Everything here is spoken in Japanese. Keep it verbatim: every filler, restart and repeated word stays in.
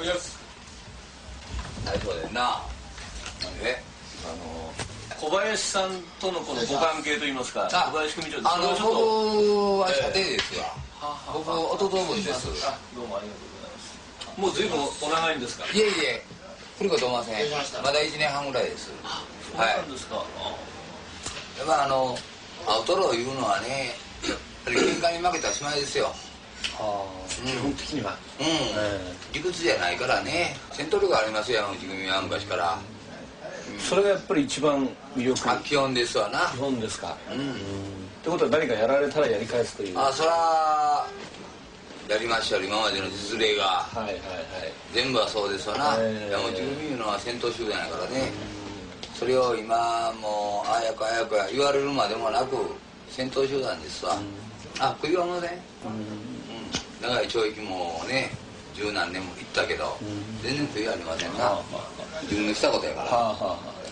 大将でな。え、 あの小林さんとのこのご関係といいますか、小林組長です。 あの僕は射程ですわ。僕弟分です。 どうもありがとうございます。もう随分お長いんですか。 いえいえ、来ることません。まだいちねんはんぐらいです。 そうなんですか。 やっぱあのアウトローいうのはね、やっぱり喧嘩に負けたらしまいですよ。 基本的には。 うん。理屈じゃないからね。戦闘力ありますよ、内組は昔から。 それがやっぱり一番魅力。 基本ですわな。 基本ですか。うん。ってことは何かやられたらやり返すという。 あ、そらやりましたよ、今までの実例が。 はいはいはい。 全部はそうですわな。山内組いうのは戦闘集団やからね。それを今もうあやかあやか言われるまでもなく戦闘集団ですわ。あ、悔いはません。長い懲役もね十何年も行ったけど全然悔いはありませんな。自分のしたことやから。